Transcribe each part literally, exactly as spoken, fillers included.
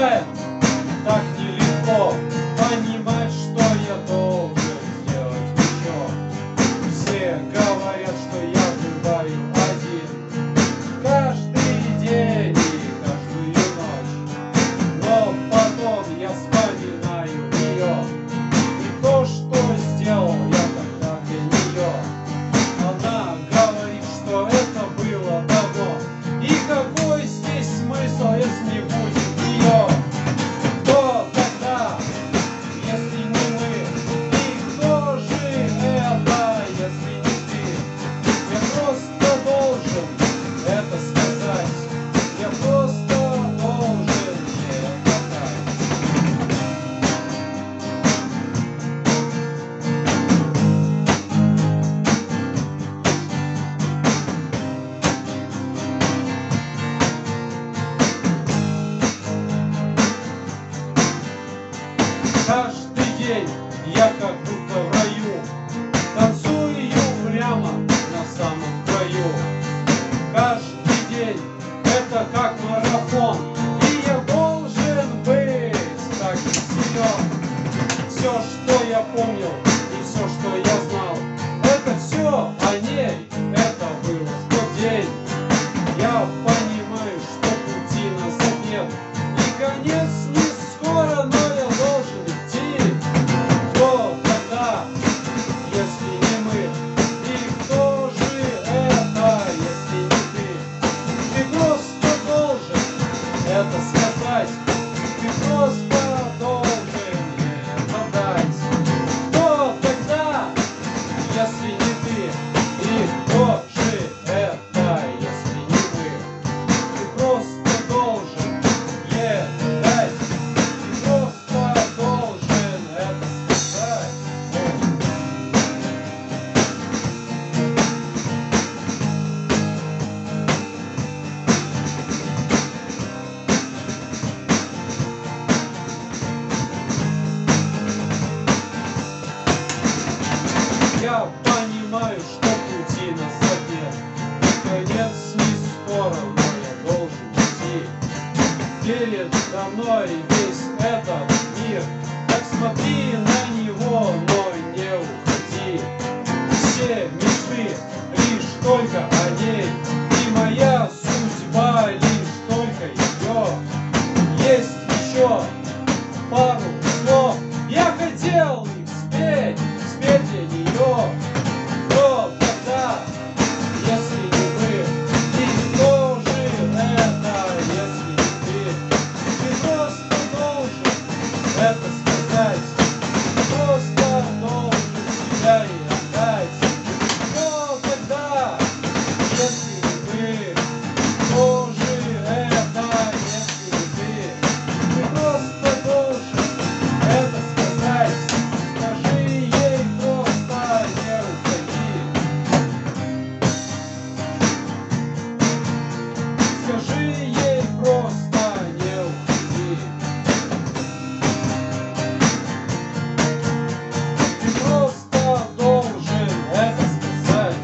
бывает так нелегко понимать, что я должен сделать еще. Все говорят, что я бываю один каждый день и каждую ночь, но потом я вспоминаю ее и то, что сделал я тогда для нее. Она говорит, что это было давно, и какой здесь смысл, если не будет ее? Кто тогда, если не мы? И кто же это, если не ты? Я просто должен это сказать. Я просто должен ей отдать. Каждый день я как будто в раю, танцую прямо на самом краю. Каждый день это как марафон, и я должен быть так же силен. Все, что я помнил и все, что я знал, это все о ней, это было в тот день. Я понимаю, что пути назад нет, и конец не скоро, но я должен идти. Кто тогда, если не мы? И кто же это, если не ты? Ты просто должен это сказать. Ты просто должен это дать. Кто тогда, если не ты? И кто же это, если не мы? Ты просто должен ей дать. Ты просто должен это сказать. Я понимаю, что пути назад нет, и конец не скоро, но я должен идти. Передо мной весь этот мир, так смотри на него, но не уходи. Все мечты лишь только о ней, и моя судьба лишь только ее. Есть еще пару слов, я хотел их спеть, спеть для нее. Кто тогда, если не вы? И кто же это, если не ты? Ты просто должен это сказать. Ты просто должен себя и отдать. Кто тогда, если не вы? Кто же это, если не ты? Ты просто должен это сказать. Скажи ей просто не уходи. Скажи ей просто не уходи. Ты просто должен это сказать.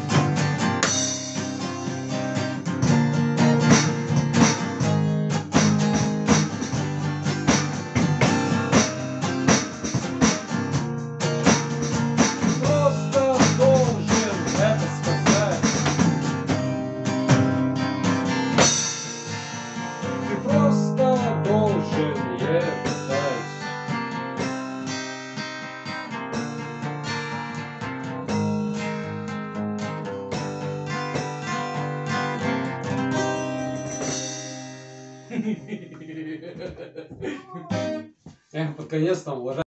Ты просто должен это сказать. Ты просто должен ей дать. Эх, под конец там